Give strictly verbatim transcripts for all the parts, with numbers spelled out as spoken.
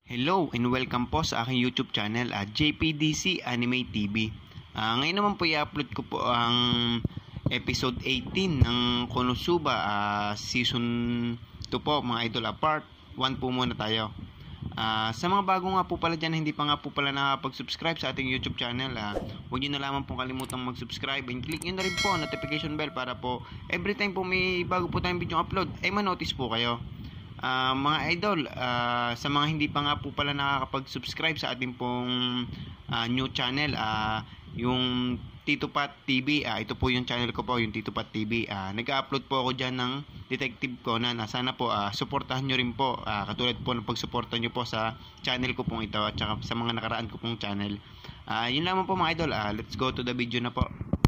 Hello and welcome po sa aking YouTube channel at J P D C Anime T V. Uh, ngayon naman po i-upload ko po ang episode eighteen ng Konosuba uh, season two po mga idol. Uh, part one po muna tayo. Uh, sa mga bago nga po pala dyan, hindi pa nga po pala nakapag-subscribe sa ating YouTube channel, uh, huwag nyo na lamang pong kalimutang mag-subscribe and click nyo na rin po ang notification bell para po every time po may bago po tayong video upload ay manotice po kayo. Uh, mga idol, uh, sa mga hindi pa nga po pala nakakapag-subscribe sa ating pong uh, new channel, uh, yung Tito Pat T V, uh, ito po yung channel ko po, yung Tito Pat T V. Uh, nag-upload po ako dyan ng Detective Conan. Uh, sana po uh, supportahan nyo rin po, uh, katulad po ng pagsuporta nyo po sa channel ko pong ito at saka sa mga nakaraan ko pong channel. Uh, yun lamang po mga idol, uh, let's go to the video na po.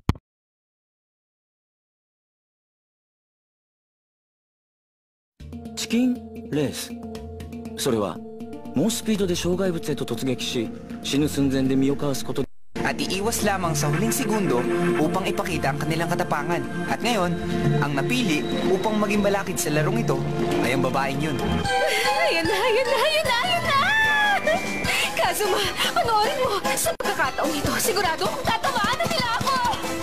チキンレース、それは猛スピードで障害物へと突撃し死ぬ寸前で身をかわすこと at iiwas lamang sa huling segundo upang ipakita ang kanilang katapangan. At ngayon, ang napili upang maging balakid sa larong ito ay ang babaeng yun. Ayan na, ayan na, ayan na, ayan na! Kazuma, panoorin mo! Sa pagkakataong ito, sigurado akong tatamaan na nila ako!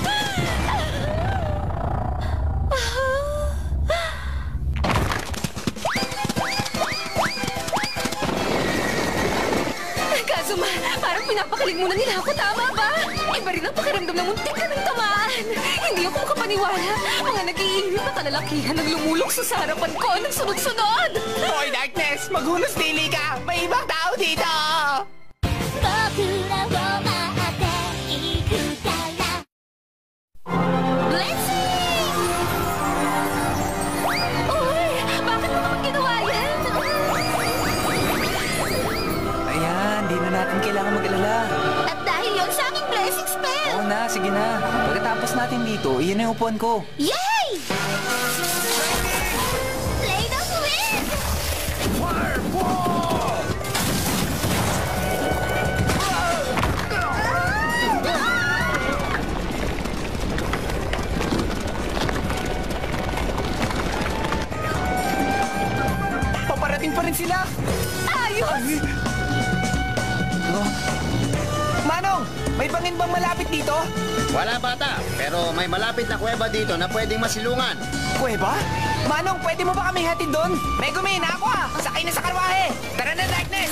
Kazuma, parang pinapakaling muna nila ako, tama ba? Iba rin ang pakiramdam na muntik ka ng tamaan. Hindi ako makapaniwala. Mga nag-iinit na kalalakihan ang lumulok sa harapan ko ng sunod-sunod. Hoy, Darkness! Maghunos dili ka! May ibang tao dito! Blessing! Uy, bakit mo naman ginawa yan? Ayan, di na natin kailangan mag-alala. At dahil yon sa aking blessing spell! Oo na, sige na. Pagkatapos natin dito, iyan ang upuan ko. Yay! Play the wind! Paparating pa rin sila! Ayos! Oh. Manong, may bangin bang malapit dito? Wala bata, pero may malapit na kuweba dito na pwedeng masilungan. Kuweba? Manong, pwede mo ba kami hatid doon? Megumi, na ako ah! Sakay na sa karwahe! Tara na, Darkness!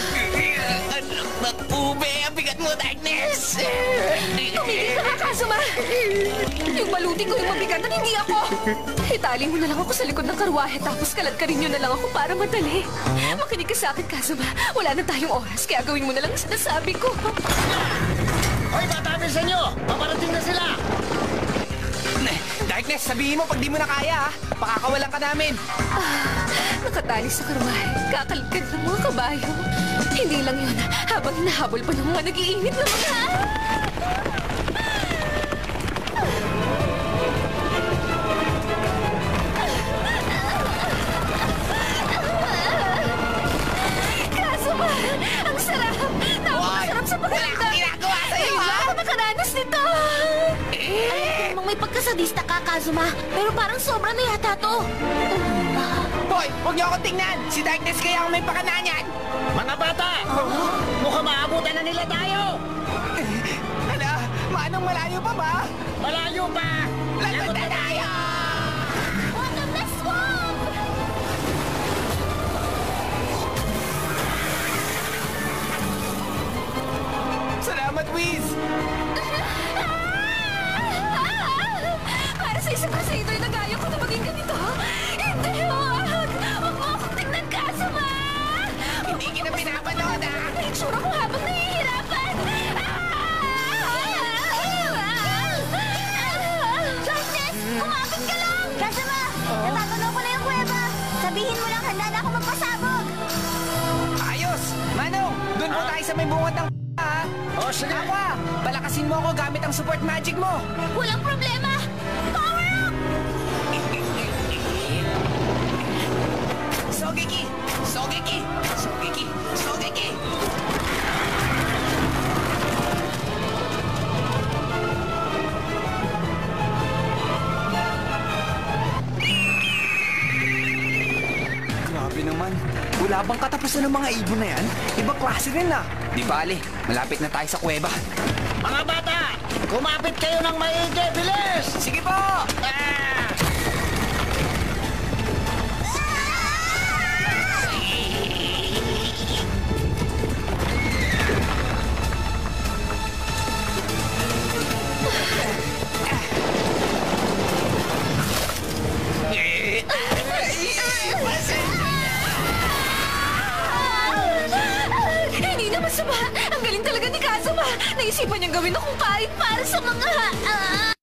Ube, ang bigat mo, Darkness! Tumigil ka nga, Kazuma! Yung maluti ko yung mabigat at hindi ako! Itali mo na lang ako sa likod ng karwahe tapos kalad ka rin nyo na lang ako para madali. Makinig ka sa akin, Kazuma. Wala na tayong oras kaya gawin mo na lang ang sinasabi ko. Hoy, bata, bilisan nyo! Paparating na sila! Darkness, sabihin mo pag di mo na kaya, ha? Pakakawalan ka namin. Ah, nakatali sa karwahe, kakalkad ng mga kabayo. Hindi lang yun, habang hinahabol pa ng mga nag-iinit na mga... Kazuma, ang sarap! Napakasarap sa pagkakita! Ginagawa sa'yo, Hindi ha? ako nakaranas nito! Alam ko may pagkasadista ka, Kazuma, pero parang sobra na yata to. Hoy, huwag niyo akong tingnan! Si Darkness kaya ang may pakanaan yan! Mga bata! Mukhang maabutan na nila tayo! Hala, manong malayo pa ba? Malayo pa! Lagot na tayo! Bottom na swamp! Salamat, Wiz! Para sa isang kasito'y nagayo ko na maging ganito. Hindi, huwag! Huwag mo akong tingnan, Kazuma! Hindi kita pinapanood, ha? Itsura ko habang nahihirapan! Darkness! Kumapit ka lang! Kazuma! Natatanaw ko na yung kuweba! Sabihin mo lang handa na ako magpasabog! Ayos! Manong, doon po tayo sa may bungad ng ha? O, sige! Aqua, palakasin mo ako gamit ang support magic mo! Walang problema! Power up! Sogeki! Sogeki! Sogeki! Sogeki! Grabe naman. Wala bang katapos? Tapos na ng mga ibon na yan, ibang klase rin ah. Di bale, malapit na tayo sa kuweba. Mga bata, kumapit kayo ng maigi, bilis! Sige po! Ah! Hindi na masama. Ang galing talaga ni Kazuma. Naisipan niyang gawin akong pahit para sa mga... ah,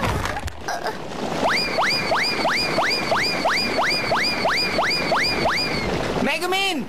Megumin!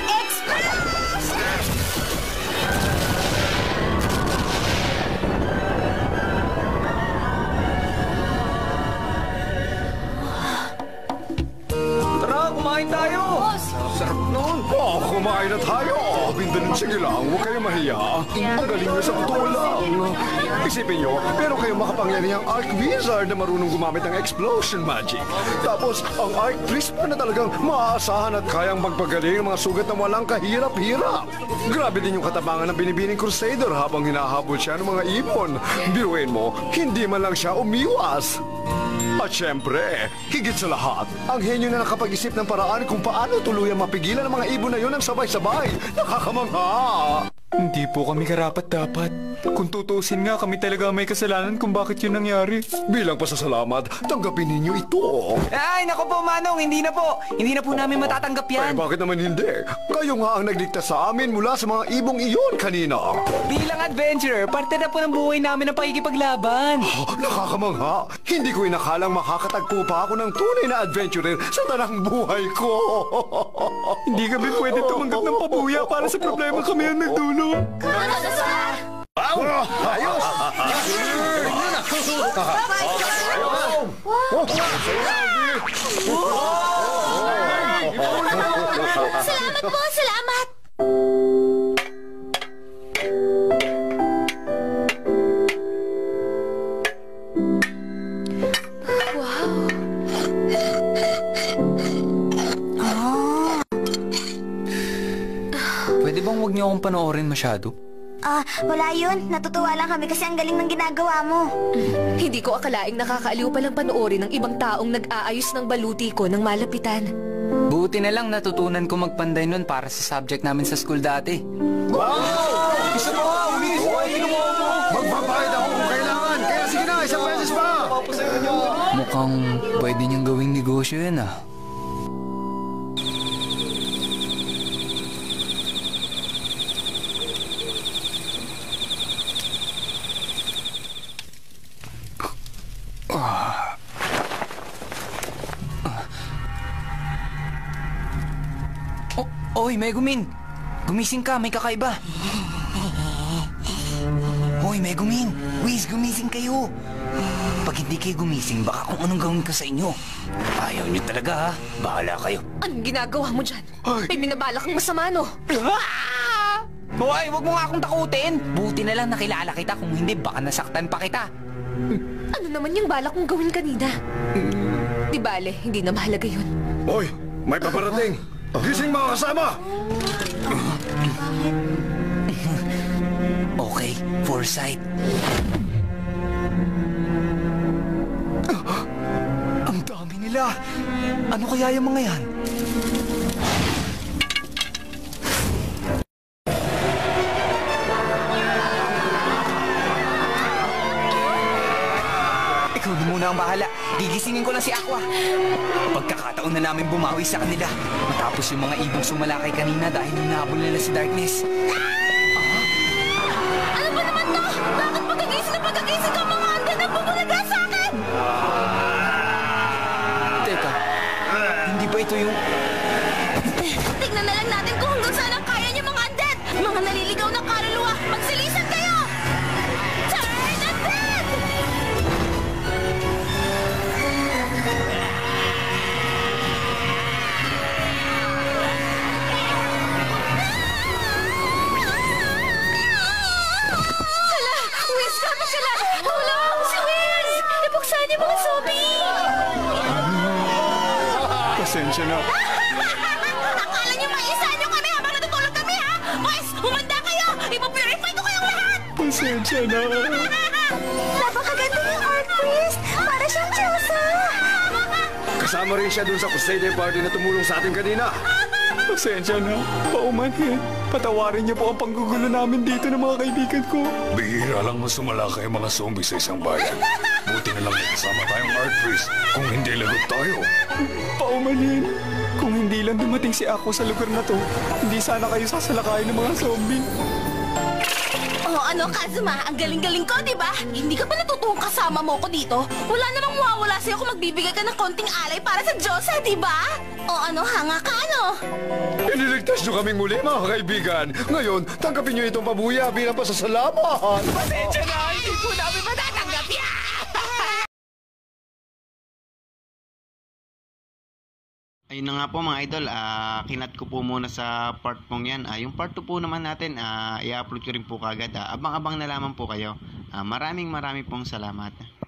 Tara, kumain tayo! Sarap nun! Oh, kumain na tayo! Pindanin, sige lang, huwag kayo mahiya. Ang galing nyo sa totoo lang. Isipin nyo, pero kayo makapangyarihang Arc Wizard na marunong gumamit ng explosion magic. Tapos, ang Arc Crisper na talagang maaasahan at kayang magpagaling ng mga sugat na walang kahirap-hirap. Grabe din yung katapangan ng binibining Crusader habang hinahabol siya ng mga ibon. Biruin mo, hindi man lang siya umiwas. At syempre, higit sa lahat, ang henyo na nakapag-isip ng paraan kung paano tuluyang mapigilan ang mga ibon na yun ng sabay-sabay. Nakakamangha! Hindi po kami karapat-dapat. Kung tutusin nga, kami talaga may kasalanan kung bakit yun nangyari. Bilang pasasalamat, tanggapin ninyo ito. Ay, naku po, Manong, hindi na po. Hindi na po namin matatanggap Ay, yan. bakit naman hindi? Kayo nga ang nagligtas sa amin mula sa mga ibong iyon kanina. Bilang adventurer, parte na po ng buhay namin ang pakikipaglaban. Oh, nakakamangha. Hindi ko inakalang makakatagpo pa ako ng tunay na adventurer sa tanang buhay ko. Hindi kami pwede tumanggap ng pabuya para sa problema kami ang nagdulot. Ayos! Salamat po, salamat! Pwede bang huwag niyo akong panoorin masyado? Ah, wala yun. Natutuwa lang kami kasi ang galing ng ginagawa mo. Hindi ko akalaing nakakaaliw palang panoorin ng ibang taong nag-aayos ng baluti ko ng malapitan. Buti na lang natutunan ko magpanday nun para sa subject namin sa school dati. Wow! Isa pa! Uminis mo! Magbabayad ako kung kailangan. Kaya sige na, isang beses pa! Mukhang pwede niyang gawing negosyo yun ah. Oh, oy, Megumin! Gumising ka, may kakaiba. Hoy, Megumin! Wiz, gumising kayo! Pag hindi kayo gumising, baka kung anong gawin ko sa inyo. Ayaw niyo talaga, ha? Bahala kayo. Anong ginagawa mo dyan? May minabala kang masama, no? Ah! Hoy, wag mo nga akong takutin! Buti na lang nakilala kita, kung hindi, baka nasaktan pa kita. Ano naman yung balak kong gawin kanina? Di bale, hindi na mahalaga yun. Hoy, may paparating! Gising mga kasama! Okay, foresight. Ang dami nila! Ano kaya yung mga yan? Ikaw na muna ang bahala. Gigisingin ko lang si Aqua. Pagkakataon na namin bumawi sa kanila. Matapos yung mga ibong sumalakay kanina dahil hinahabol nila si Darkness. Ano ba naman to? Bakit pagkagising na pagkagising ka mga anda na bumulaga sa akin? Teka, hindi ba ito yung... Tignan na lang natin kung hanggang saan ang kaya niyo mga undead! Mga naliligaw na kaluluwa, magsilisan kayo! Turn undead! Hala! Wiz, kapag ka na! Hulong! Si Wiz! Nabuksan niyo mga zombie! Pasensya na. Akala niyo maisan niyo kami Ma-purify ko kayong lahat! Pasensya na. Napakaganda yung Arc Priest! Para siyang Diyosa! Kasama rin siya dun sa Crusade party na tumulong sa atin kanina. Pasensya na. Paumanhin. Patawarin niyo po ang panggugulo namin dito ng mga kaibigan ko. Bihira lang masumalakay ang mga zombie sa isang bayan. Buti na lang may kasama tayong Arc Priest. Kung hindi, lagot tayo. Paumanhin. Kung hindi lang dumating si Ako sa lugar na to, hindi sana kayo sasalakayin ng mga zombie. Oh, ano, Kazuma? Ang galing-galing ko, di ba? Hindi ka pa natutong kasama mo ko dito. Wala namang mawawala sa'yo kung magbibigay ka ng konting alay para sa Diyosa, di ba? O ano, hanga ka, ano? Iniligtas niyo kaming muli, mga kaibigan. Ngayon, tanggapin niyo itong pabuya bilang pasasalamat. Pasensya na, hindi po namin matatanggap yan! Ayun na nga po mga idol, ah, kinat ko po muna sa part pong yan. Ah, yung part two po naman natin, ah, i-upload ko rin po kagad. Ah, abang-abang na lamang po kayo. Ah, maraming maraming pong salamat.